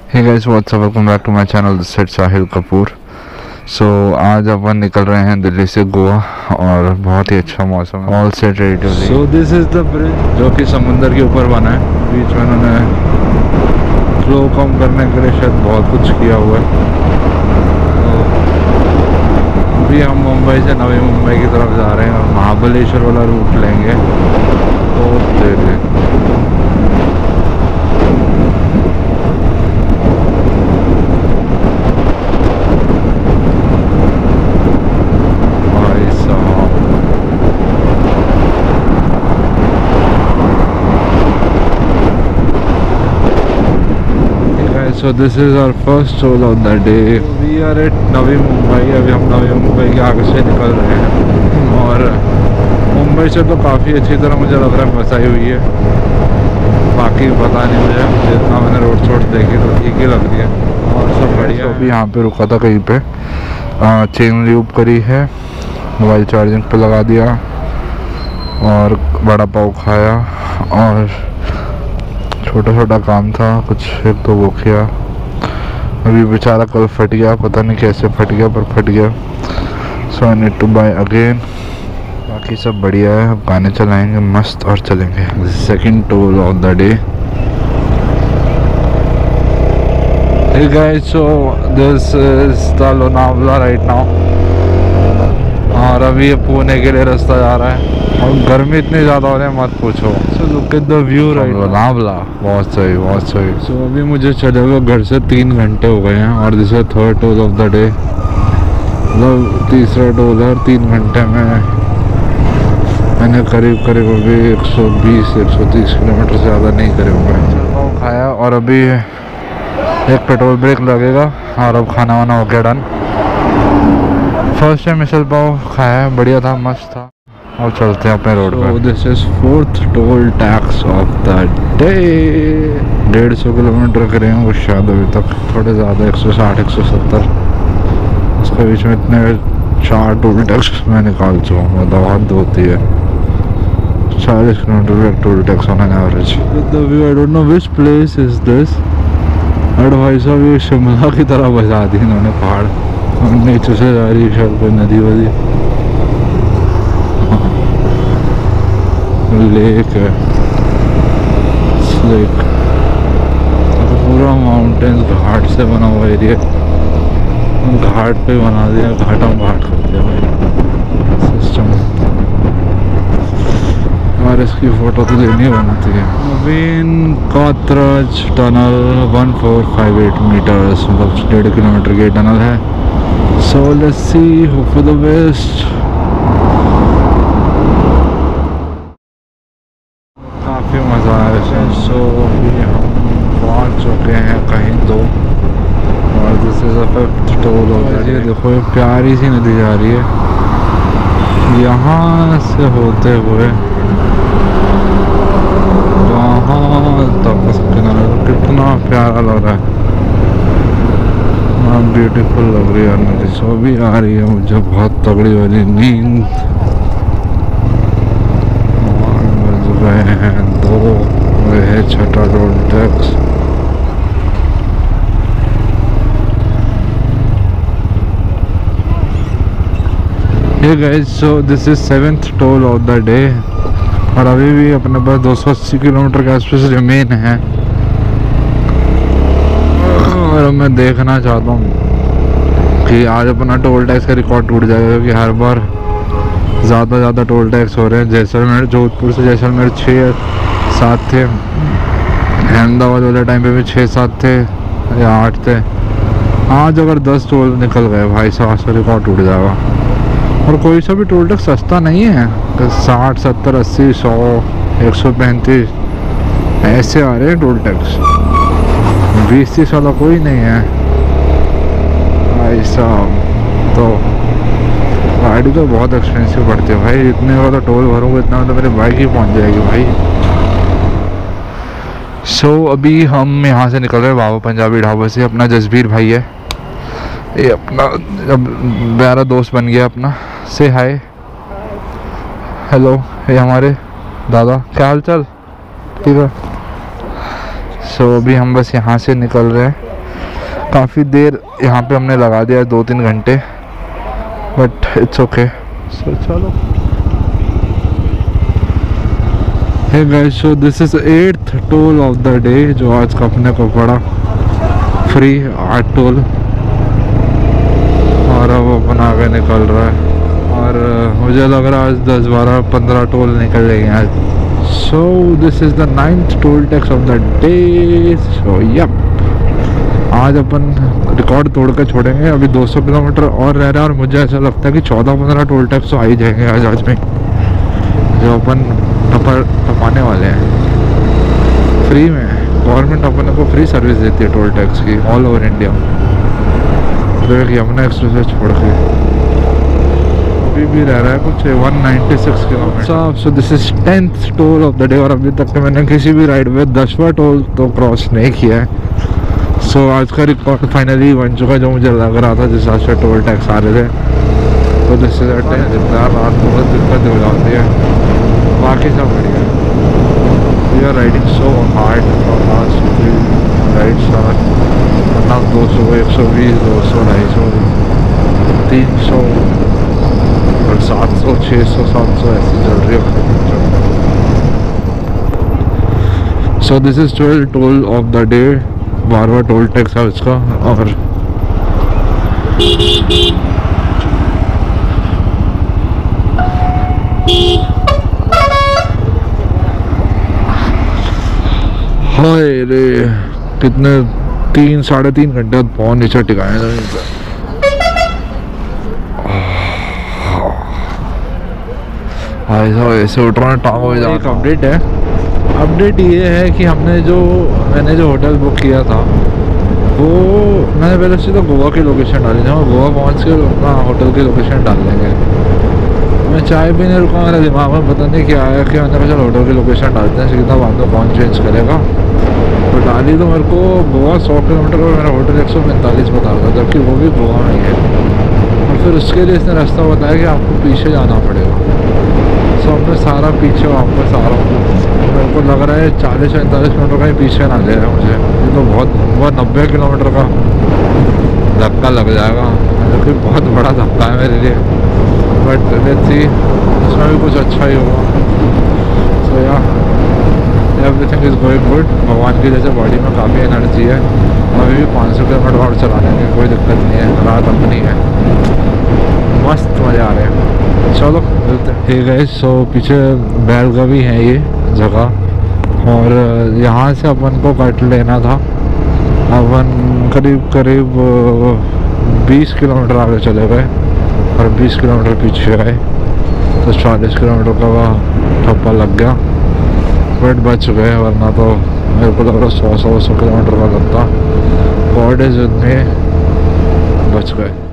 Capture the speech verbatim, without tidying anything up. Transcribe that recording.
Hey guys what's up, welcome back to my channel this is Sahil Kapoor. So आज अपन निकल रहे हैं दिल्ली से गोवा और बहुत ही अच्छा मौसम है। All set ready to leave. So this is the bridge जो कि समुंदर के ऊपर बना है। बीच में उन्होंने फ्लो कम करने के लिए शायद बहुत कुछ किया हुआ है। अभी हम मुंबई से नवी मुंबई की तरफ जा रहे हैं और महाबलेश्वर वाला रूट लेंगे। तो देर So this is our first toll of the day. We are at Navi Mumbai. अभी हम नवी मुंबई के आगे से निकल रहे हैं और मुंबई से तो काफ़ी अच्छी तरह मुझे लग रहा है बसाई हुई है। बाकी पता नहीं मुझे, जितना मैंने रोड शोड देखी तो ठीक ही लग रही है और सब बढ़िया। तो अभी यहाँ पे रुका था कहीं पे, चेन ल्यूब करी है, मोबाइल चार्जिंग पे लगा दिया और बड़ा पाव खाया और छोटा छोटा काम था कुछ, एक तो वो किया। अभी बेचारा कल फट गया, पता नहीं कैसे फट गया पर फट गया। So I need to buy again. बाकी सब बढ़िया है। अब गाने चलाएंगे मस्त और चलेंगे। Second toll of the day. Hey guys, so this is the Lonavala right now और अभी ये पुणे के लिए रास्ता जा रहा है और गर्मी इतनी ज़्यादा हो रही है मत पूछो। So look at the view right Lonavala. बहुत सही बहुत सही। सो so, अभी मुझे चले हुए घर से तीन घंटे हो गए हैं और this is third toll of the day. मतलब तीसरा टोल है और तीन घंटे में मैंने करीब करीब अभी एक सौ बीस एक सौ तीस किलोमीटर से ज़्यादा नहीं करे हुए खाया और अभी एक पेट्रोल ब्रेक लगेगा और अब खाना वाना हो गया done. First time misal pav खाया है, बढ़िया था, मस्त था। और चलते हैं अपने रोड पे। This is fourth toll tax of the day. डेढ़ सौ किलोमीटर करेंगे कुछ शायद अभी तक, थोड़े ज़्यादा, एक सौ साठ एक सौ सत्तर। उसके बीच में इतने चार टोल टैक्स मैं निकाल चुका हूँ। मतलब हद होती है, चालीस किलोमीटर एक toll tax on an average. I don't know which place is this. अरे भाई साहब ये शिमला की तरह बजा दी इन्होंने पहाड़। नीचे से जा रही है शायद कोई नदी वदी, लेक है, लेक तो पूरा माउंटेन घाट से बना हुआ एरिया। घाट पे बना दिया, घाटा घाट कर दिया भाई सिस्टम। और इसकी फ़ोटो तो लेनी बनती है। नवीन Katraj tunnel one four five eight metres, मतलब डेढ़ किलोमीटर की टनल है। So let's see, hope for the best. काफ़ी मज़ा आया वैसे। सो अभी हम पहुँच चुके हैं कहीं दो और this is a fifth toll of the day. देखो ये प्यारी सी नदी जा रही है, यहाँ से होते हुए वहाँ तक कितना प्यारा लग रहा है, ब्यूटीफुल लग रही है नदी। सो भी आ रही है मुझे बहुत तगड़ी वाली नींद। गए हैं दो, है छठा toll tax. Hey guys, so this is seventh toll of the day और अभी भी अपने पास दो सौ अस्सी किलोमीटर के आसपास रिमेन है। और मैं देखना चाहता हूँ कि आज अपना टोल टैक्स का रिकॉर्ड टूट जाएगा, क्योंकि हर बार ज़्यादा ज़्यादा टोल टैक्स हो रहे हैं। जैसलमेर, जोधपुर से जैसलमेर छः सात थे, अहमदाबाद वाले टाइम पे भी छः सात थे या आठ थे। आज अगर दस टोल निकल गए भाई साहब से रिकॉर्ड टूट जाएगा। और कोई सा भी टोल टैक्स सस्ता नहीं है, तो साठ सत्तर अस्सी सौ एक सौ पैंतीस ऐसे आ रहे हैं टोल टैक्स। बीस तीस वाला कोई नहीं है भाई साहब। तो गाड़ी तो बहुत एक्सपेंसिव पड़ती है भाई। इतने वाला टोल भरूँगा इतना तो मेरे बाइक ही पहुंच जाएगी भाई। सो so, अभी हम यहाँ से निकल रहे हैं बाबा पंजाबी ढाबा से। अपना जसबीर भाई है ये, अपना अब प्यारा दोस्त बन गया अपना। से हाय हेलो, ये हमारे दादा, क्या हाल चाल? ठीक है। सो so, अभी हम बस यहाँ से निकल रहे हैं काफ़ी देर यहाँ पे हमने लगा दिया, दो तीन घंटे, बट इट्स ओके। सो चलो। Hey guys, so this is eighth toll of the day जो आज का अपने को पड़ा, फ्री आठ टोल, और अब अपन आगे निकल रहा है। और मुझे लग रहा है आज दस बारह पंद्रह टोल निकल जाएंगे आज। So this is the ninth toll tax of the day. So yup, आज अपन रिकॉर्ड तोड़ कर छोड़ेंगे। अभी दो सौ किलोमीटर और रह रहा है और मुझे ऐसा लगता है कि चौदह पंद्रह टोल टैक्स तो आ ही जाएंगे आज आज में, जो अपन टपर टपाने वाले हैं फ्री में। गवर्नमेंट अपन को फ्री सर्विस देती है टोल टैक्स की ऑल ओवर इंडिया। तो यमुना एक्सप्रेस छोड़ के अभी भी रह रहा है कुछ एक सौ छियानवे kilometre. So this is tenth toll of the day और अभी तक मैंने किसी भी राइड में दसवां टोल तो क्रॉस नहीं किया है। सो so, आज का रिकॉर्ड फाइनली बन चुका जो मुझे लग रहा था जिस हिसाब से टोल टैक्स आ रहे थे। तो जिससे रात बहुत दिक्कत हो जाती है, बाकी सब बढ़िया। We are riding so hard for last rides are मतलब दो सौ एक सौ बीस दो सौ ढाई सौ तीन सौ और सात सौ छः सौ सात सौ ऐसी चल रही है। So this is twelve toll of the day, बारहवां टोल टैक्स है उसका। और हाय रे, कितने तीन साढ़े तीन घंटे बाद पहुंच नीचे टिकाए जमीन पे। हाय साहब ऐसे उठ रहा है टांगों में। एक अपडेट है, अपडेट ये है कि हमने जो मैंने जो होटल बुक किया था वो मैंने पहले से तो गोवा की लोकेशन डाली थी। गोवा पहुंच के अपना होटल की लोकेशन डाल देंगे। मैं चाय भी नहीं रुका, मेरे दिमाग में पता नहीं क्या आया कि मैंने कहा चल होटल की लोकेशन डालते हैं, सीधा बाद में कौन चेंज करेगा। तो डाली तो मेरे को गोवा सौ किलोमीटर और मेरा होटल एक सौ पैंतालीस बता रहा था, जबकि वो भी गोवा में ही है। और फिर उसके लिए इसने रास्ता बताया कि आपको पीछे जाना पड़ेगा। सो हमने सारा पीछे वापस आ रहा हूँ। मेरे को लग रहा है चालीस पैंतालीस किलोमीटर का ही पीछे ना ले रहा है मुझे। ये तो बहुत बहुत नब्बे किलोमीटर का धक्का लग जाएगा, जो कि बहुत बड़ा धक्का है मेरे लिए। बट लेट्स सी, उसमें भी कुछ अच्छा ही होगा। सो या एवरीथिंग इज़ गोइंग गुड। भगवान की जैसे बॉडी में काफ़ी एनर्जी है। अभी भी पाँच सौ किलोमीटर और चलाने की कोई दिक्कत नहीं है, रात अपनी है, मस्त मज़े आ रहे हैं। चलो मिलते हैं। ठीक है, सो पीछे बैलगावी है ये जगह और यहाँ से अपन को कट लेना था। अपन करीब करीब बीस किलोमीटर आगे चले गए और बीस किलोमीटर पीछे आए, तो चालीस किलोमीटर का ठप्पा लग गया। बट बच गए, वरना तो मेरे को लग रहा सौ सौ सौ किलोमीटर का लगता। गॉड इज विद मी, बच गए।